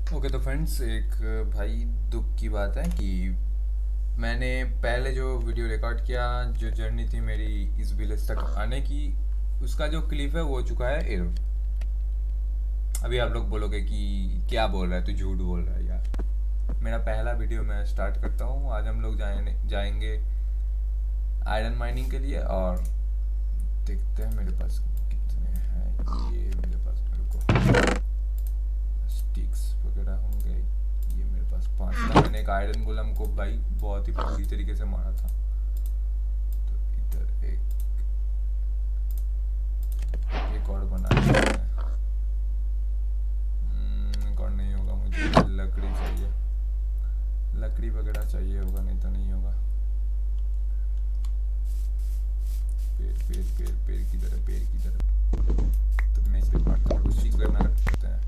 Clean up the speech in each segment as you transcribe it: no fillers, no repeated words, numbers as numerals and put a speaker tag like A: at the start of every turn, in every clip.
A: Okay तो friends, एक भाई दुख की बात है कि मैंने पहले जो वीडियो रिकॉर्ड किया, जो जर्नी थी मेरी इस विलेज तक आने की, उसका जो क्लिप है वो हो चुका है एयर। अभी आप लोग बोलोगे कि क्या बोल रहा है, तू झूठ बोल रहा है यार। मेरा पहला वीडियो मैं स्टार्ट करता हूँ। आज हम लोग जाएंगे आयरन माइनिंग के लिए, और देखते हैं मेरे पास कितने हैं। ये मेरे पास, मेरे को स्टिक्स वगैरह होंगे। ये मेरे पास 5 था। मैंने एक आयरन गोलम को भाई बहुत ही बुरी तरीके से मारा था। तो इधर एक और बना लेते हैं। एक और नहीं होगा, मुझे लकड़ी चाहिए। लकड़ी वगैरह चाहिए होगा, नहीं तो नहीं होगा। पेड़ पेड़ पेड़ पेड़ किधर है, पेड़ किधर है? तो मैं इस पे काटता हूँ, कुछ चीज़ करना रखते हैं।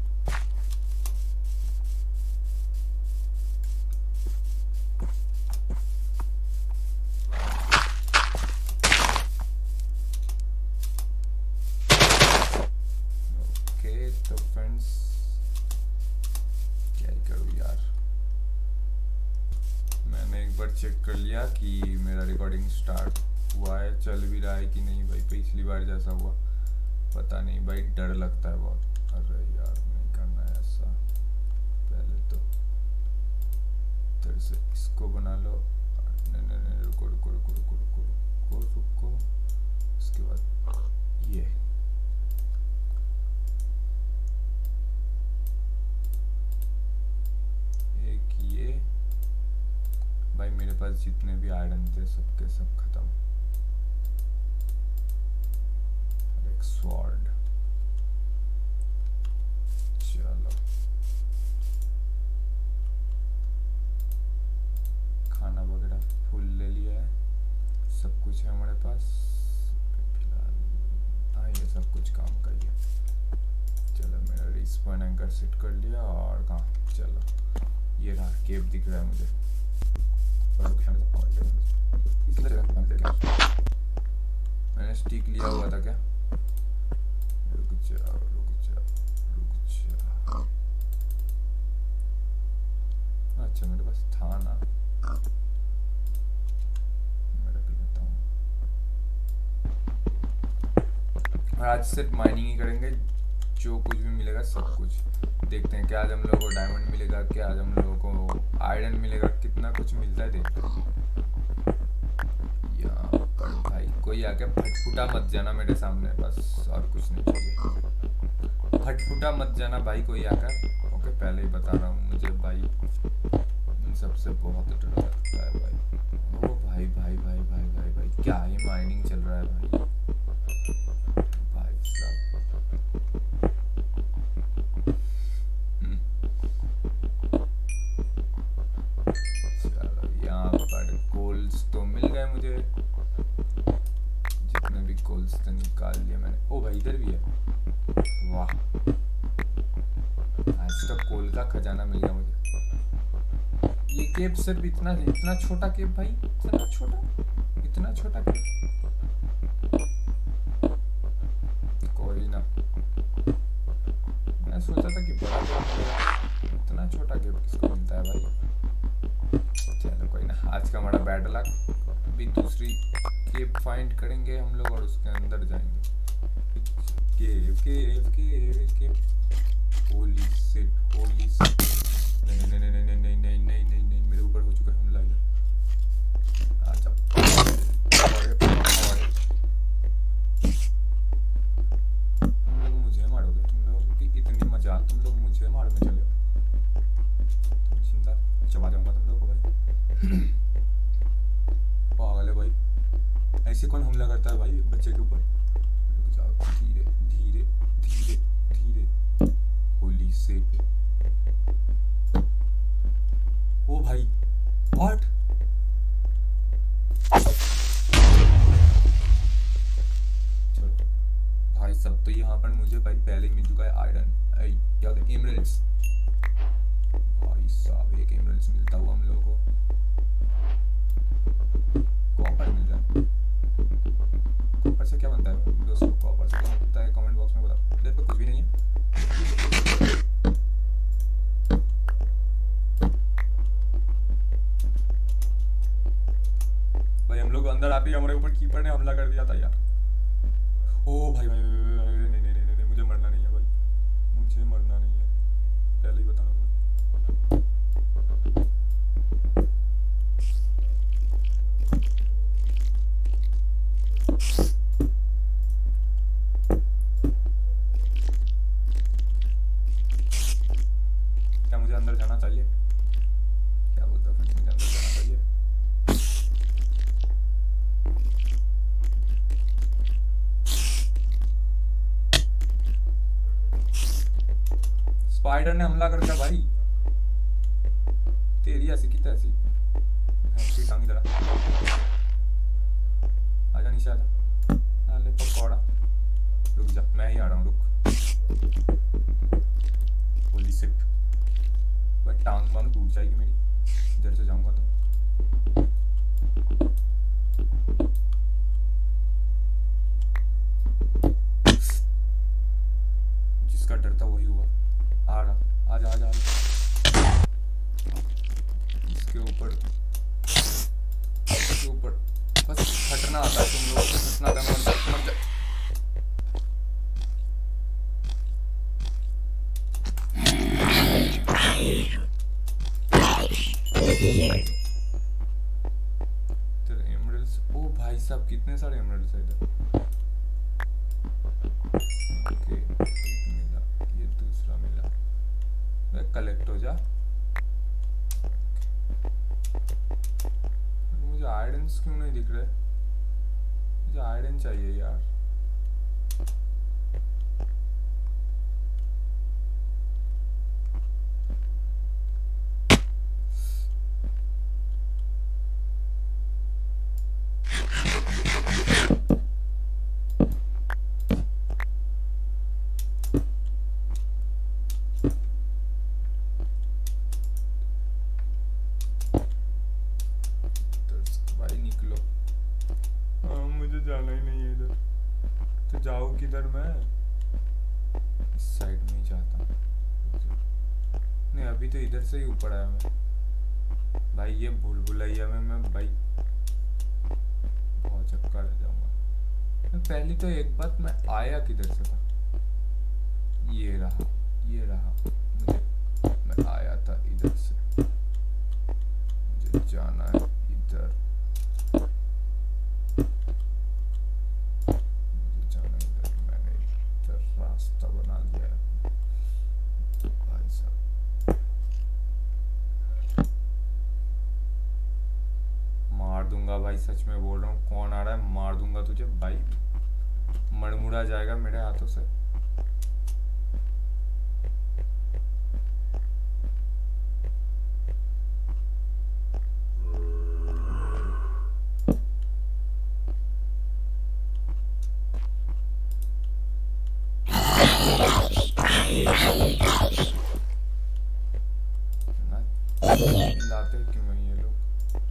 A: ओके तो फ्रेंड्स, क्या ही करूँ यार। मैंने एक बार चेक कर लिया कि मेरा रिकॉर्डिंग स्टार्ट हुआ है, चल भी रहा है कि नहीं। भाई पिछली बार जैसा हुआ पता नहीं भाई, डर लगता है बहुत। अरे यार नहीं करना है ऐसा। पहले तो इधर से इसको बना लो। नहीं नहीं नहीं, रुको रुको रुको रुको रुको रुको रुको। उसके बाद ये एक, ये भाई मेरे पास जितने भी आयरन थे सबके सब खत्म। और एक स्वॉर्ड। चलो, खाना वगैरह फुल ले लिया है, सब कुछ है हमारे पास फिलहाल। हाँ, ये सब कुछ काम का ही है। चलो, मेरा रिस्पॉन एंकर सेट कर लिया। और कहाँ, चलो ये रहा केव दिख रहा है मुझे। मैंने स्टिक लिया हुआ था क्या? रुक जाओ रुक जाओ रुक जाओ। अच्छा, मेरे पास था ना, मैं रख लेता हूँ। और आज सिर्फ माइनिंग ही करेंगे, जो कुछ भी मिलेगा सब कुछ। देखते हैं क्या आज हम लोगों को डायमंड मिलेगा, क्या आज हम लोगों को आयरन मिलेगा, कितना कुछ मिलता है देखते हैं। यहाँ पर भाई कोई आके फटफुटा मत जाना मेरे सामने, बस और कुछ नहीं चाहिए। फटफुटा मत जाना भाई कोई आकर। ओके, पहले ही बता रहा हूँ, मुझे भाई इन सबसे बहुत डर लगता है भाई। ओ भाई भाई भाई भाई भाई भाई, क्या ये माइनिंग चल रहा है भाई? भाई साहब, चलो यहाँ पर कोल्स तो मिल गए मुझे। जितने भी कोल्स थे निकाल लिए मैंने। ओ भाई इधर भी है, वाह। आज तो कोल का खजाना मिल गया मुझे। ये केव सिर्फ इतना इतना छोटा केव भाई, इतना छोटा केव। कोई ना, मैं सोचा था कि बड़ा केव मिलेगा, इतना छोटा केव किसको मिलता है भाई। चलो कोई ना, आज का हमारा बैड लक। अभी दूसरी केव फाइंड करेंगे हम लोग और उसके अंदर जाएंगे। Cave cave cave cave. Holy shit, holy shit. नहीं नहीं नहीं नहीं नहीं नहीं नहीं नहीं नहीं नहीं, मेरे ऊपर हो चुका है हमला इधर। अच्छा, तुम लोग मुझे मारोगे? तुम लोगों की इतनी मजाल, तुम लोग मुझे मारने चले हो? जिंदा चबा जाऊंगा तुम लोगों को भाई। पागल है भाई, ऐसे कौन हमला करता है भाई एक बच्चे के ऊपर? रुक जाओ, धीरे धीरे धीरे धीरे। Holy shit. ओ भाई, व्हाट? चलो भाई, सब तो यहाँ पर मुझे भाई पहले ही मिल चुका है आयरन। क्या होता है, एमरल्ड्स। भाई साहब, एक एमरल्ड्स मिलता हुआ हम लोगों को। कॉपर मिल रहा है। कॉपर से क्या बनता है दोस्तों? कॉपर से क्या बनता है कमेंट बॉक्स में बताओ। इधर पे कुछ भी नहीं है। आते ही हमारे ऊपर कीपर ने हमला कर दिया था यार। ओ भाई भाई नहीं नहीं नहीं नहीं, मुझे मरना नहीं है भाई, मुझे मरना नहीं है, पहले ही बता रहा हूँ। क्या मुझे अंदर जाना चाहिए? क्या बोलता है, मुझे अंदर जाना चाहिए? स्पाइडर ने हमला कर दिया भाई, तेरी ऐसी की तैसी। ऐसी टांग इधर आजा, नीचे आजा। अरे पकौड़ा, रुक जा, मैं ही आ रहा हूँ, रुक। होली शिट, बट टांग वांग टूट जाएगी मेरी, इधर से जाऊंगा तो। जिसका डर था वही हुआ। आ रहा, आजा आजा आजा। इसके ऊपर बस हटना आता है तुम लोग, हटना था, मर जा मर जा। तेरे एमरल्ड्स, ओ भाई साहब कितने सारे एमरल्ड्स है इधर। ओके, एक मिला, ये दूसरा मिला, मैं कलेक्ट हो जा। मुझे आयरन्स क्यों नहीं दिख रहे? मुझे आयरन चाहिए यार। जाना ही नहीं है इधर, तो जाऊँ किधर मैं? इस साइड में ही जाता हूँ। नहीं अभी तो इधर से ही ऊपर आया मैं भाई, ये भूल भुलैया में मैं भाई बहुत चक्कर रह जाऊंगा। पहली तो एक बात, मैं आया किधर से था? ये रहा मुझे, मैं आया था इधर से, मुझे जाना है इधर, रास्ता बना लिया है भाई साहब। मार दूंगा भाई, सच में बोल रहा हूँ, कौन आ रहा है मार दूंगा तुझे भाई, मड़मुड़ा जाएगा मेरे हाथों से। लाते क्यों नहीं ये लोग?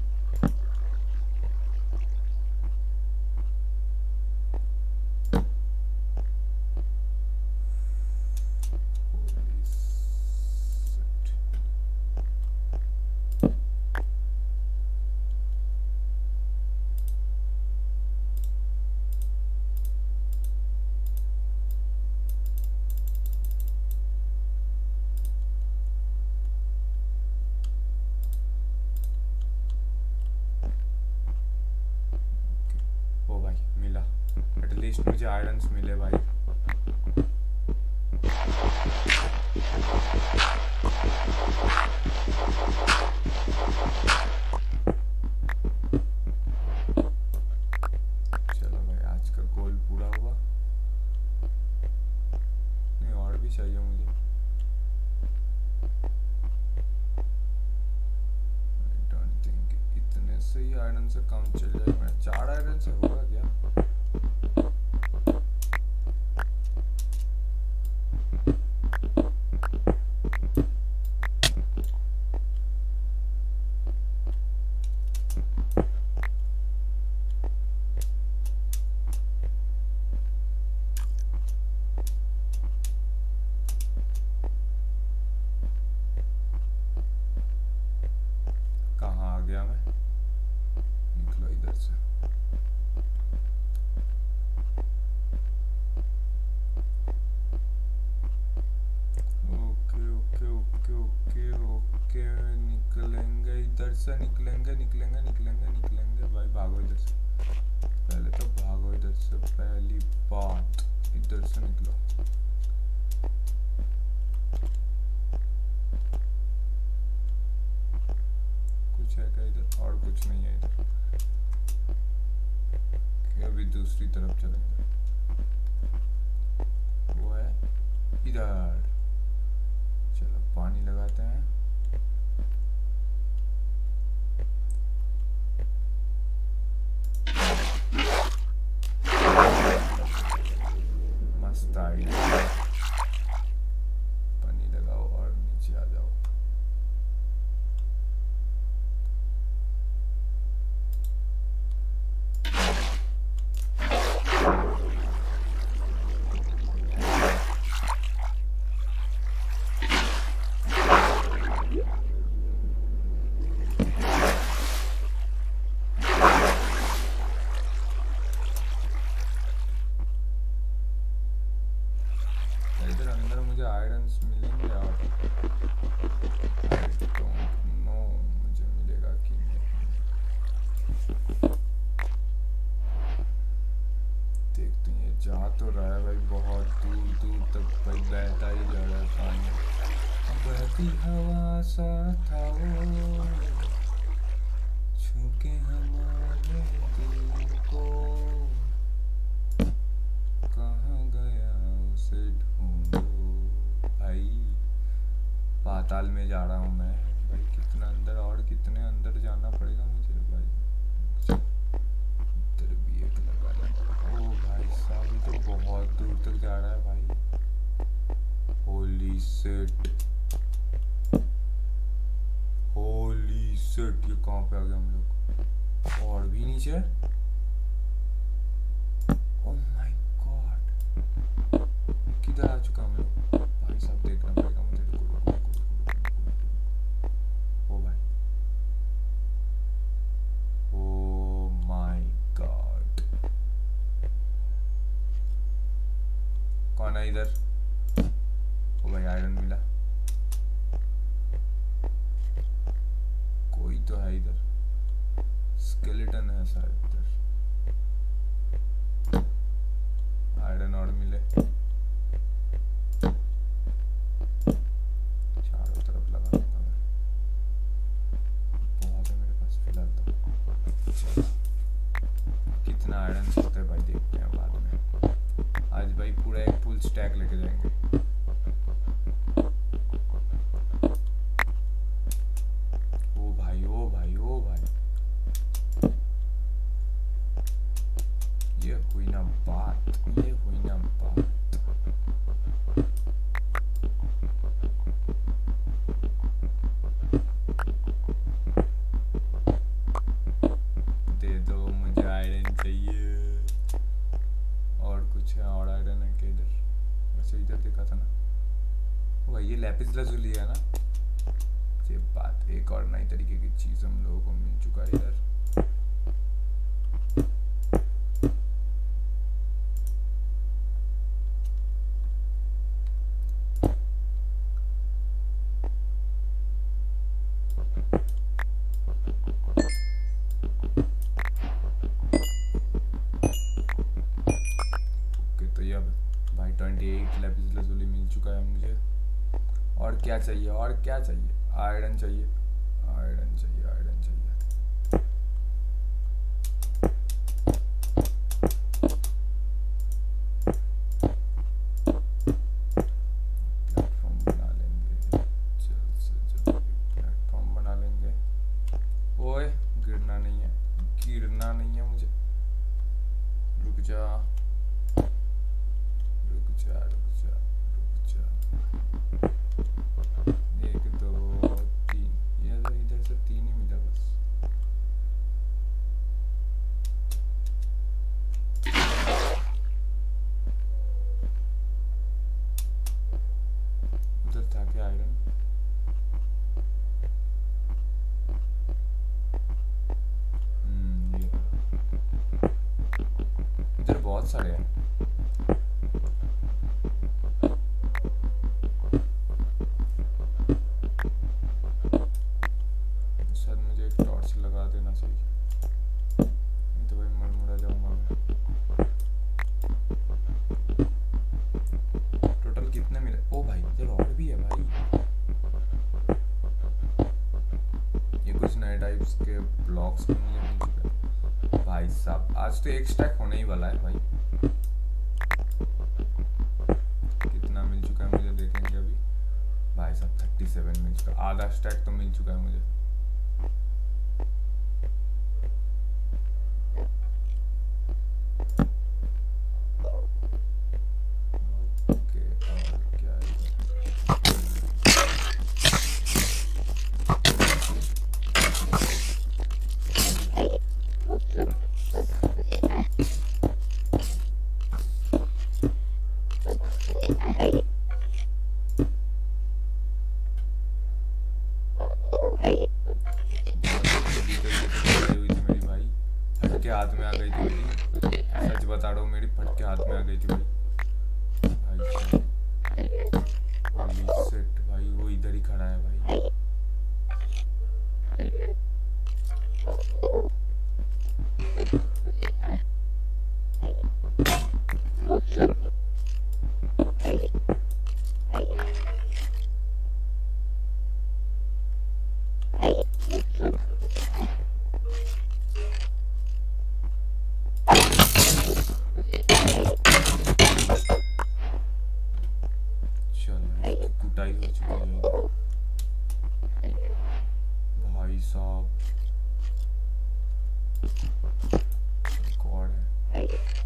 A: एटलीस्ट मुझे आयरन्स मिले भाई। चलो भाई, आज का गोल पूरा हुआ। नहीं और भी चाहिए मुझे। आई डोंट थिंक इतने से ही आयरन से काम चल जाएगा। 4 आयरन से होगा क्या? कहाँ आ गया मैं? निकलो इधर से। से निकलेंगे निकलेंगे निकलेंगे निकलेंगे भाई। भागो इधर से, पहले तो भागो इधर से। पहली बात इधर से निकलो। कुछ है क्या इधर? और कुछ नहीं है इधर। अभी दूसरी तरफ चलेंगे, वो है इधर। चलो पानी लगाते हैं। मस्त आइडिया। पानी लगाओ और नीचे आ जाओ। इधर अंदर मुझे आयरन्स मिलेंगे और नो मुझे मिलेगा कि नहीं। देखते हैं, जा तो रहा है भाई बहुत दूर दूर तक भाई, बहता ही जा रहा है पानी। बहती हवा सा था वो, छूके हमारे दिल को, कहाँ गया उसे ढूंढो। भाई पाताल में जा रहा हूँ मैं भाई। कितना अंदर और कितने अंदर जाना पड़ेगा मुझे भाई। इधर भी एक लगा है। ओ भाई साहब ये तो बहुत दूर तक जा रहा है भाई। होली शिट, होली शिट, ये कहाँ पे आ गए हम लोग? और भी नीचे। ओह माय गॉड, किधर आ चुका हम लोग? भाई साहब देखना पड़ेगा मुझे। रुको रुको रुको रुको। ओ भाई, ओ माय गॉड, कौन है इधर? ओ भाई आयरन मिला। कोई तो है इधर, स्केलेटन है शायद इधर। आयरन और मिले, चारों तरफ लगा दूंगा मैं। बहुत है मेरे पास फिलहाल तो। चलो कितना आयरन सकते हैं भाई, देखते हैं बाद में। आज भाई पूरा एक फुल स्टैक लेके जाएंगे। ओ भाई ओ भाई ओ भाई, ये हुई ना बात, ये हुई ना बात। दे दो मुझे, आयरन चाहिए। और कुछ है? और आयरन है क्या इधर? वैसे इधर देखा था ना। भाई ये लैपिस लाजुली है ना? ये बात, एक और नई तरीके की चीज हम लोगों को मिल चुका है इधर। तो ये अब भाई 28 लैपिस लाजुली मिल चुका है मुझे। और क्या चाहिए? और क्या चाहिए? आयरन चाहिए, आयरन चाहिए, आयरन चाहिए। प्लेटफॉर्म बना लेंगे, जल्द से जल्द प्लेटफॉर्म बना लेंगे। ओए गिरना नहीं है, गिरना नहीं है मुझे। रुक जा रुक जा रुक जा रुक जा। 1 2 3, ये तो इधर से 3 ही मिला बस। उधर था क्या आयरन? ये इधर बहुत सारे हैं। शायद मुझे एक इसके ब्लॉक्स भी मुझे मिल चुके हैं भाई साहब। आज तो एक स्टैक होने ही वाला है भाई। कितना मिल चुका है मुझे देखेंगे अभी भाई साहब। 37 मिल चुका, आधा स्टैक तो मिल चुका है मुझे। हाथ में आ गई थी मेरी, सच बता रहा हूँ, मेरी फट के हाथ में आ गई थी भाई। भाई सेट भाई, वो इधर ही खड़ा है भाई। कुटाई हो चुकी है भाई साहब। कौन है?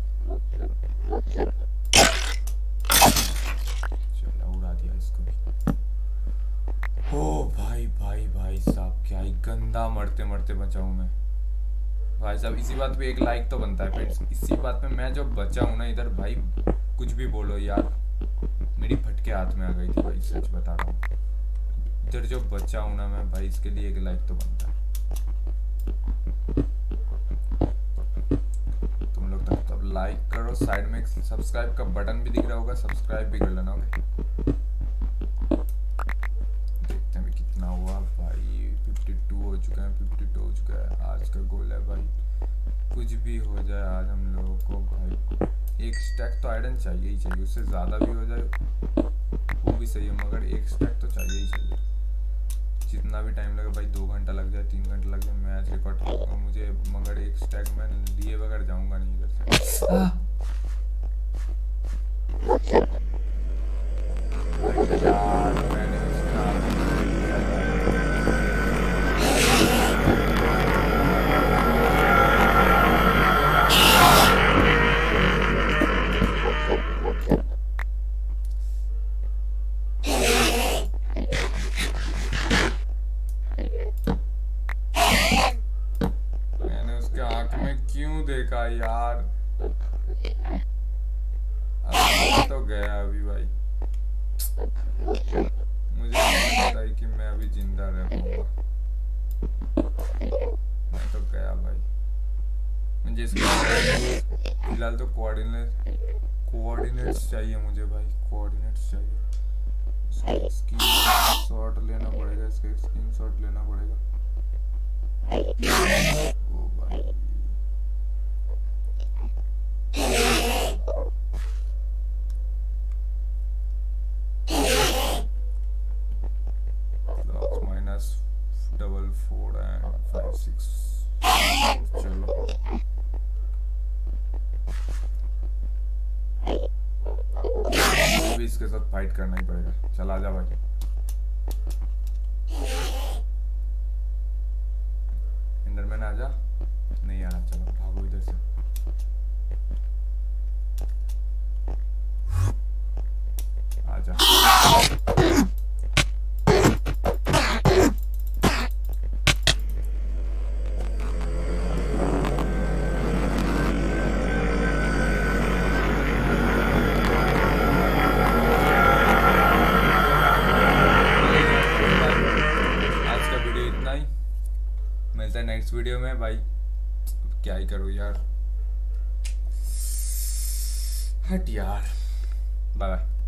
A: चलो उड़ा दिया इसको भी। ओ भाई भाई भाई साहब, क्या ही गंदा मरते मरते बचा हूँ मैं भाई साहब। इसी बात पे एक लाइक तो बनता है फ्रेंड्स। इसी बात पे मैं जो बचा हूँ ना इधर भाई, कुछ भी बोलो यार, मेरी फटके हाथ में आ गई थी भाई, सच बता रहा हूँ। इधर जो बचा हूँ ना मैं भाई, इसके लिए एक लाइक तो बनता है। तुम लोग तब लाइक करो, साइड में एक सब्सक्राइब का बटन भी दिख रहा होगा, सब्सक्राइब भी कर लेना। देखते हैं कितना हुआ भाई। 52 हो चुका है, 52 हो चुका है। आज का गोल है भाई, कुछ भी हो जाए आज हम लोगों को भाई एक स्टैक तो आयरन चाहिए ही चाहिए। उससे ज़्यादा भी हो जाए वो भी सही है, मगर एक स्टैक तो चाहिए ही चाहिए। जितना भी टाइम लगे भाई, 2 घंटा लग जाए, 3 घंटा लग जाए, मैच रिकॉर्ड करूँगा मुझे, मगर एक स्टैक मैं लिए बगैर जाऊँगा नहीं इधर से। यार मैंने क्यों देखा यार, अब तो गया अभी भाई। मुझे नहीं पता है कि मैं अभी जिंदा रह पाऊंगा। मैं तो गया भाई। मुझे फिलहाल तो कोऑर्डिनेट्स चाहिए मुझे भाई, कोऑर्डिनेट्स चाहिए। स्क्रीनशॉट लेना पड़ेगा, इसका स्क्रीनशॉट लेना पड़ेगा। ओ भाई -4 and 5 6। चलो अभी इसके साथ फाइट करना ही पड़ेगा। चल आजा भाई। एंडरमैन आजा। नहीं आ रहा, चलो भागो इधर से। आजा नेक्स्ट वीडियो में भाई। क्या ही करूँ यार, हट यार। Bye bye.